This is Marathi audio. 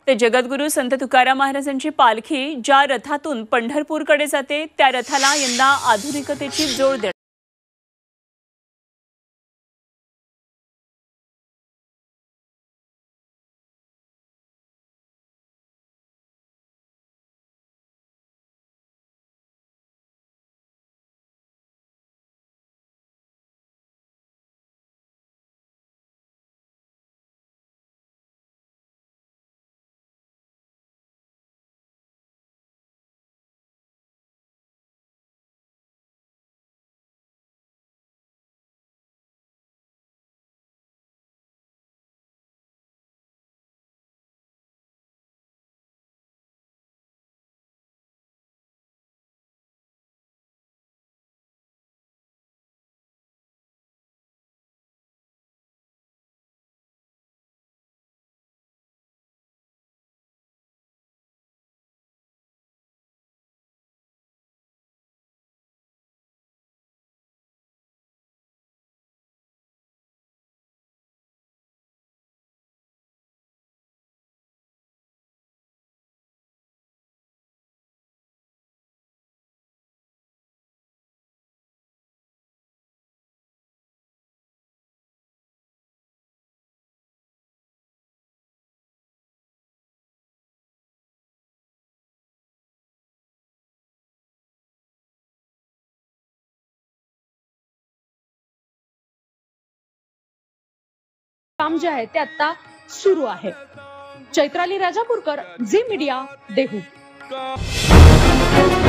ते जगद्गुरू संत तुकाराम महाराजांची पालखी ज्या रथातून पंढरपूरकडे जाते त्या रथाला यंदा आधुनिकतेची जोड देण्यात काम जे आहे ते आता सुरू आहे। चैत्राली राजापूरकर, झी मीडिया, देहू।